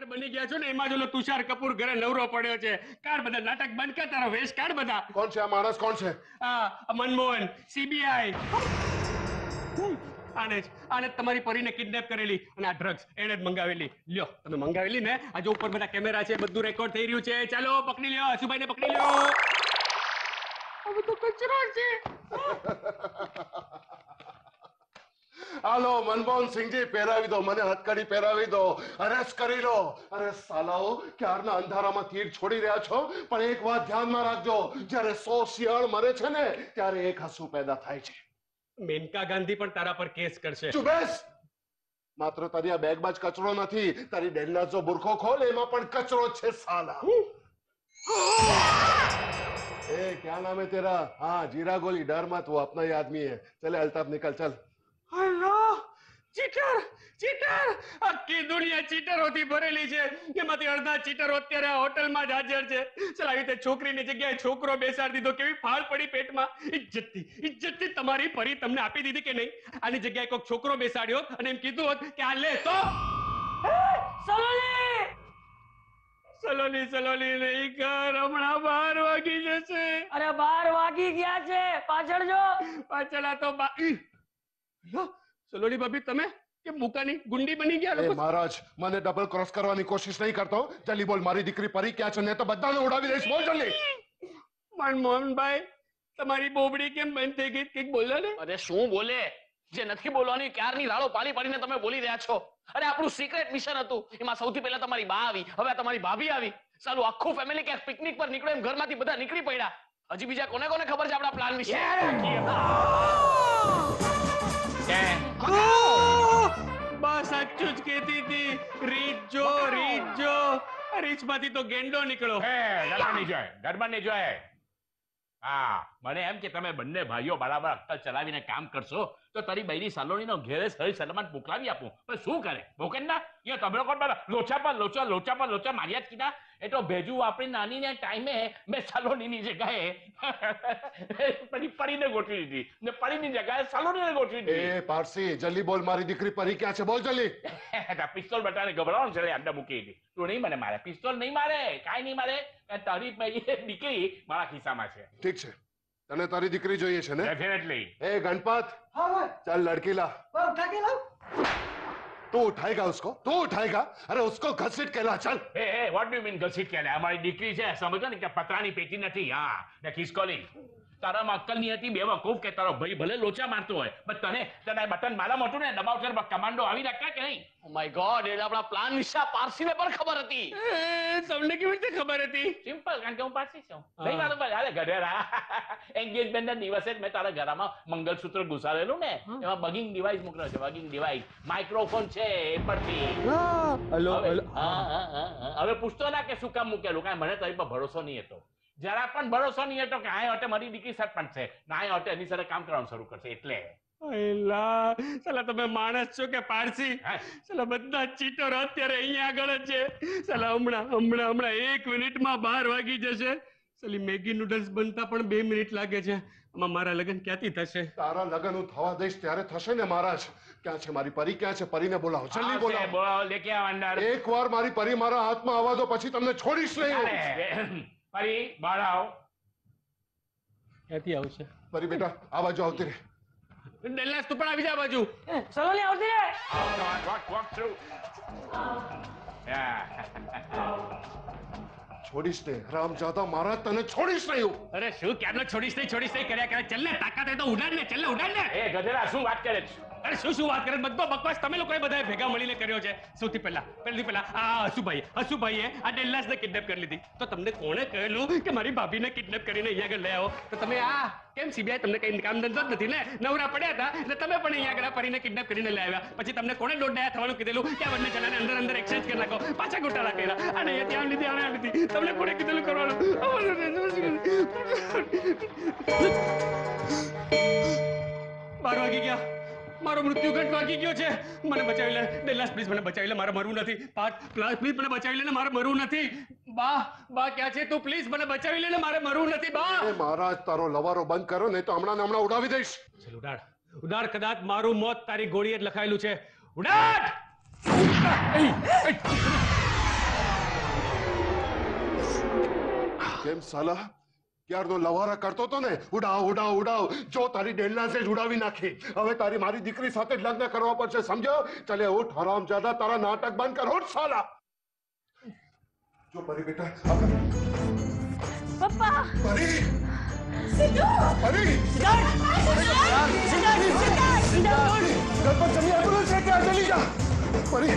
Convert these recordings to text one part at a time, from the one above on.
Actor બની ગયા છો ને એમાં જો તુષાર કપૂર ઘરે નવરો પડ્યો છે. કાઢ બધા નાટક બંધ કર, તારો વેશ કાઢ બધા. કોણ છે આ માણસ? કોણ છે? મનમોહન, સીબીઆઈ. આને તમારી પરીને કિડનેપ કરેલી અને આ ડ્રગ્સ એને જ મંગાવેલી. લ્યો તમે મંગાવેલી ને, આજે ઉપર બધા કેમેરા છે, બધું રેકોર્ડ થઈ રહ્યું છે. ચાલો પકડી લ્યો, હસુભાઈને પકડી લ્યો. હવે તો કચરો છે. હાલો મનમોહન સિંહજી, પહેરાવી દો મને, હથકડી પહેરાવી દો, અરેસ્ટ કરી લો. અરે સાલાઓ, ક્યારના અંધારામાં તીર છોડી રહ્યા છો, પણ એક વાત ધ્યાનમાં રાખજો, જ્યારે 100 શિયાળ મરે છે ને ત્યારે એક હસુ પેદા થાય છે. મેનકા ગાંધી પણ તારા પર કેસ કરશે. ચૂપ બેસ. માત્ર તારી આ બેગમાં જ કચરો નથી, તારી ડેલનાઝનો બુરખો ખોલ, એમાં પણ કચરો છે સાલા. ए क्या नाम है तेरा? हाँ जीरा गोली, डर मत, वो अपना ही आदमी है. चले अल्ताफ निकल चल. हेलो चीटर, चीटर, આખી દુનિયા ચીટરોથી ભરેલી છે. એમાંથી અડધા ચીટરો અત્યારે હોટલમાં જ હાજર છે. ચલ આવી રીતે છોકરીની જગ્યાએ છોકરો બેસાડી દીધો, કેવી ફાળ પડી પેટમાં. ઇજ્જતથી તમારી પરી તમને આપી દીધી કે નહીં? આની જગ્યાએ કોઈક છોકરો બેસાડ્યો અને એમ કીધું હોત કે આ લે તો સલોની સલોની નહીં કર, હમણાં 12 વાગી જશે. અરે 12 વાગી ગયા છે, પાછળ જો. પાછળ આ તો સલોની ભાભી તમે કે મુકાની ગુંડી બની ગયા? એ મહારાજ, મને ડબલ ક્રોસ કરવાની કોશિશ નહીં કરતો. જલ્દી બોલ, મારી દીકરી પરી ક્યાં છે? ને તો બધાને ઉડાવી દઈશ. બોલ જલ્દી. મનમોહનભાઈ, તમારી બોબડી કેમ બંધ થઈ ગઈ? કંઈક બોલો ને. અરે શું બોલે? જે નથી બોલવાની ક્યારની લાળો પાડી પાડીને તમે બોલી રહ્યા છો. અરે આપણું સિક્રેટ મિશન હતું, એમાં સૌથી પહેલા તમારી બા આવી, હવે તમારી ભાભી આવી. સાલું આખું ફેમિલી ક્યાંક પિકનિક પર નીકળે એમ ઘરમાંથી બધા નીકળી પડ્યા. હજી બીજા કોને કોને ખબર છે આપણા પ્લાન વિશે? બસ સાચું જ કહેતી હતી. રીત જો રીચમાંથી તો ગેંડો નીકળો. ઘરમાં નહીં જોય. હા, મને એમ કે તમે બંને ભાઈઓ બરાબર અક્કલ ચલાવીને કામ કરશો તો તારી બૈરી સલોનીનો ઘેરે સહી સલામત મોકલાવી આપું. પણ શું કરે ભોકન ના? એ તમે કોણ લોચા પર લોચા માર્યા જ કીધા. એ તો ભેજુ વાપરી નાનીને ટાઈમે મેં સલોનીની જગ્યાએ પરીને ગોઠવી દીધી ને પરીની જગ્યાએ સલોનીને ગોઠવી દીધી. એ પારસી, જલ્દી બોલ, મારી દીકરી પરી ક્યાં છે? બોલ જલ્દી. પિસ્તોલ બટાને ગભરાવાનું છે, અંદર મૂકી દીધી. તું નહીં મને મારે, પિસ્તોલ નહીં મારે, કાંઈ નહીં મારે. તારી દીકરી મારા ખિસ્સામાં છે. ઠીક છે, તને તારી દીકરી જોઈએ છે ને? ડેફિનેટલી. ए गणपत, चल लड़की ला. तू उठाएगा उसको? तू उठाएगा? अरे उसको घसीट के ला, चल. ए व्हाट डू यू मीन घसीट के ला? हमारी દીકરી છે, સમજો ને કે પતરાની પેટી નથી. હા, ને ખિસકોલી. તારામાં અક્કલ નહીં હતી બેવકૂફ કે તારો ભાઈ ભલે લોચા મારતો હોય, પણ તને બટન મારા મોટું ને દબાવટર કમાન્ડો આવી રાખતા કે નહીં? ઓ માય ગોડ, એટલે આપણા પ્લાન વિશે પારસીને પણ ખબર હતી. તમને કેવી રીતે ખબર હતી? સિમ્પલ, કારણ કે હું પારસી છું. નહીં મારું ભાઈ, અરે ગધેડા. એન્ગેજમેન્ટના દિવસે જ મેં તારા ઘરમાં મંગલસૂત્ર ઘુસાડેલું ને, એમાં બગિંગ ડિવાઇસ મૂકેલો છે. બગિંગ ડિવાઇસ માઇક્રોફોન છે એ પરથી. હેલો હવે પૂછતો ના કે શું કામ મૂકેલું, કાંઈ મને તારી પર ભરોસો નહીં હતો. જરા પણ ભરોસો નહીં હતો કે આ હોટે મારી દીકરી સરપંચ છે, ના હોટે એની સાથે કામ કરવાનું શરૂ કરશે. એટલે સાલા તમે માણસ છો કે પારસી? સાલા બધા ચીટરો અત્યારે અહીંયા આગળ જ છે. સાલા હમણાં 1 મિનિટમાં 12 વાગી જશે. સાલી મેગી નૂડલ્સ બનતા પણ 2 મિનિટ લાગે છે. આમાં મારા લગ્ન ક્યાંથી થશે? તારા લગ્ન હું થવા દઈશ ત્યારે થશે ને મહારાજ. ક્યાં છે મારી પરી? ક્યાં છે? પરીને બોલાવો, જલ્દી બોલાવો. બોલાવો, લે કે અંદર. એકવાર મારી પરી મારા હાથમાં આવવા દો, પછી તમને છોડીશ નહીં. પરી બહાર આવો. ક્યાંથી આવશે પરી? બેટા આ બાજુ આવતી રહે. ડેલાસ તું પણ આવી જા બાજુ. સલોની આવતી રે. Walk through. છોડીશ નહીં રામજાદા, મારા તને છોડીશ નહીં. અરે શું ક્યારનો છોડીશ નહીં કર્યા કરે. ચલ ને, તાકાત હોય તો ઉડાડ ને. ચલ ને, ઉડાડ ને. એ ગધેડા શું વાત કરે છે? અરે શું વાત કરે? બધો બકવાસ તમે લોકોએ બધાએ ભેગા મળીને કર્યો છે. સૌથી પહેલા આ હસુભાઈએ આ ડેલ્લાસને કિડનેપ કરી લીધી. તો તમને કોણે કહેલું કે મારી ભાભીને કિડનેપ કરીને અહીંયા આગળ લઈ આવો? તો તમે કેમ સીબીઆઈ તમને કઈ કામ ધંધો જ નથી ને? નવરા પડ્યા હતા એટલે તમે પણ અહીંયા આગળ પરીને કિડનેપ કરીને લઈ આવ્યા. પછી તમને કોણે દોડાયા થવાનું કીધેલું કે આ બંને જણાને અંદર એક્સચેન્જ કરી નાખો, પાછા ગોટાળા કર્યા. અને એ ત્યાં લીધી તમને કોણે કીધેલું કરવાનું? 12 વાગી ગયા. મારો મૃત્યુ ઘટ વાગી ગયો છે. મને બચાવી લે ડેલાસ, પ્લીઝ મને બચાવી લે. મારે મરવું નથી. પ્લીઝ મને બચાવી લે ને, મારે મરવું નથી. બા ક્યાં છે તું? પ્લીઝ મને બચાવી લે ને, મારે મરવું નથી. બા મહારાજ, તારો લવારો બંધ કરો, નહીં તો હમણાં ઉડાવી દઈશ. ચલ ઉડાડ. કદાચ મારું મોત તારી ગોળીએ જ લખાયેલું છે. ઉડાડ. કેમ સાલા ક્યારનો લવારા કરતો તો ને ઉડાવ ઉડાવ ઉડાવ જો તારી ડેલનાસે જ ઉડાવી નાખી હવે તારી મારી દીકરી સાથે જ લગ્ન કરવા પડશે સમજો ચલે ઉઠ હરામજાદા તારા નાટક બંધ કર ઉઠ સાલા જો પરી બેટા પપ્પા પરી સિદ્ધુ પરી घर पर चली एम्बुलेंस लेके आ जल्दी जा परी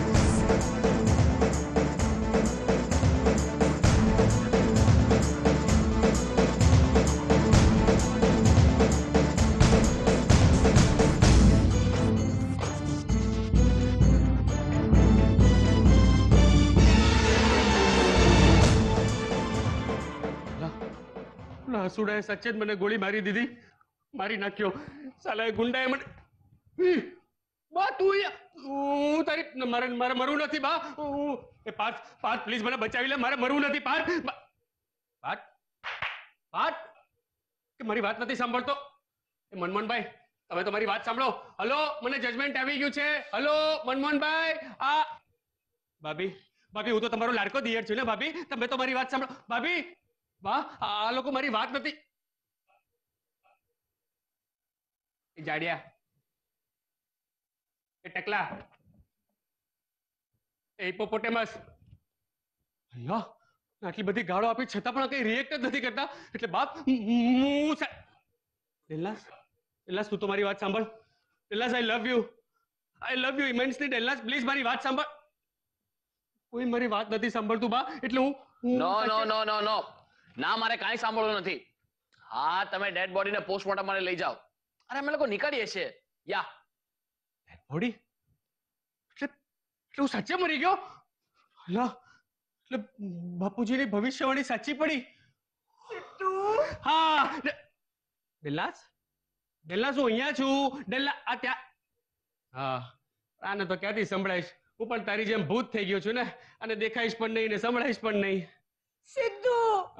હસુડાએ સચ્ચે જ મને ગોળી મારી દીધી મારી નાખ્યો સાલા ગુંડાએ મને બા તું હું તારી મારે મરવું નથી બા એ પાર્થ પ્લીઝ મને બચાવી લે મારે મરવું નથી પાર્થ કે મારી વાત નથી સાંભળતો એ મનમોહનભાઈ તમે તો મારી વાત સાંભળો હલો મને જજમેન્ટ આવી ગયું છે હલો મનમોહનભાઈ આ ભાભી હું તો તમારો લાડકો દિયર છું ને ભાભી તમે તો મારી વાત સાંભળો ભાભી વાહ આ લોકો મારી વાત નથી એ જાડિયા એ ટકલા એ હિપોપોટેમસ આટલી બધી ગાળો આપી છતાં પણ કઈ રિએક્ટ જ નથી કરતા એટલે બાપ હું ડેલ્લાસ તું તો મારી વાત સાંભળ ડેલ્લાસ આઈ લવ યુ ઇમેન્સલી ડેલ્લાસ પ્લીઝ મારી વાત સાંભળ કોઈ મારી વાત નથી સાંભળતું બા એટલે હું નો ના મારે કાંઈ સાંભળવું નથી હા તમે ડેડ બોડીને પોસ્ટમોર્ટમ માટે લઈ જાઓ અરે અમે લોકો નીકળીએ છીએ યા બોડી એટલે હું સાચે મરી ગયો અલા એટલે બાપુજીની ભવિષ્યવાણી સાચી પડી હા ડેલ્લાસ હું અહીંયા છું ડેલ્લા આ ત્યાં હા આને તો ક્યાંથી સંભળાઈશ હું પણ તારી જેમ ભૂત થઈ ગયો છું ને અને દેખાઈશ પણ નહીં ને સંભળાઈશ પણ નહીં સિદ્ધુ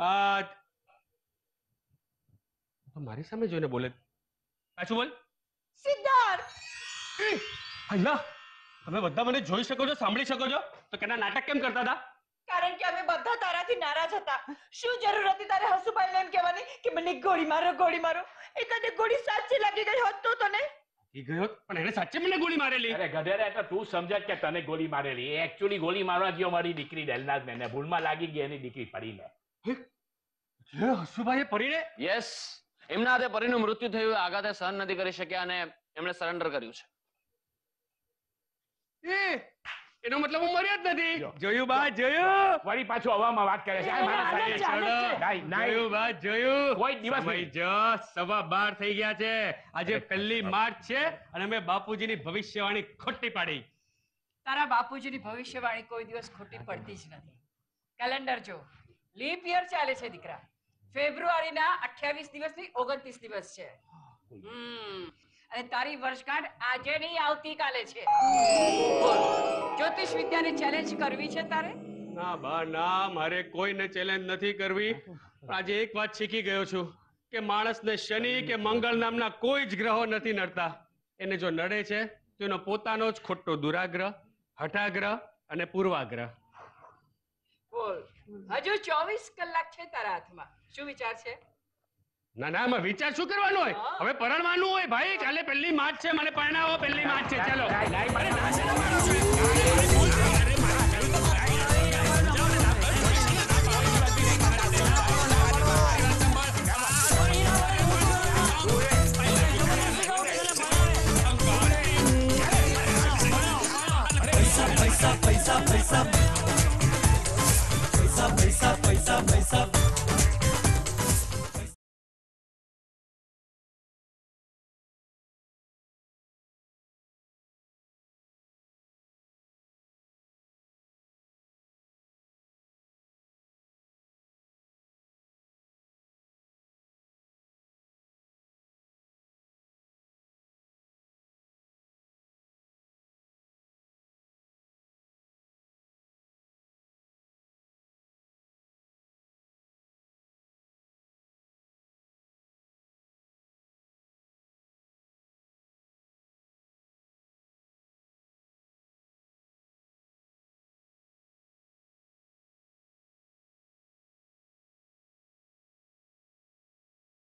મારી સામે જોઈને બોલે પાછું બોલ સિદ્ધાર્થ અલ્લા તમે બધા મને જોઈ શકો છો સાંભળી શકો છો તો કેના નાટક કેમ કરતા હતા કારણ કે અમે બધા તારાથી નારાજ હતા શું જરૂર હતી તારે હસુભાઈને એમ કહેવાની કે મને ગોળી મારો એકાદે ગોળી સાચી લાગી ગઈ હોત તો તને એ ગયો પણ એને સાચે મને ગોળી મારેલી અરે ગધેડા એટલે તું સમજ કે તને ગોળી મારેલી એ એકચ્યુઅલી ગોળી મારવા ગયો મારી દીકરી ડેલનાઝ ને ભૂલમાં લાગી ગઈ એની દીકરી પડીને હસુભાઈએ પરીને યસ એમના હાથે પરીનું મૃત્યુ થયું આઘાતે સહન નથી કરી શક્યા અને એમણે સરેન્ડર કર્યું છે એનો મતલબ હું મર્યો જ નથી જોયું બા જોયું વળી પાછું હવામાં વાત કરે છે આ મારા ચાલે સાહેબ છે. જોયું બા જોયું કોઈ દિવસ સમય નહીં. જો 12:15 થઈ ગયા છે આજે 1 માર્ચ છે અને મેં બાપુજીની ભવિષ્યવાણી ખોટી પાડી તારા બાપુજીની ભવિષ્યવાણી કોઈ દિવસ ખોટી પડતી જ નથી કેલેન્ડર જો લીપ યર ચાલે છે દીકરા ફેબ્રુઆરીના 28 દિવસની 29 દિવસ છે અને તારી વર્ષગાંઠ આજે નહીં આવતીકાલે છે બોલ જ્યોતિષ વિદ્યાને ચેલેન્જ કરવી છે તારે ના બા ના મારે કોઈને ચેલેન્જ નથી કરવી પણ આજે એક વાત શીખી ગયો છું કે માણસને શનિ કે મંગળ નામના કોઈ જ ગ્રહો નથી નડતા એને જો નડે છે તો એનો પોતાનો જ ખોટો દુરાગ્રહ હઠાગ્રહ અને પૂર્વાગ્રહ બોલ હજુ 24 કલાક છે તારા હાથમાં શું વિચાર છે ના ના આમાં વિચાર શું કરવાનો હોય હવે પરણવાનું હોય ભાઈ કાલે 1 માર્ચ છે મને પરણાવો 1 માર્ચ છે ચાલો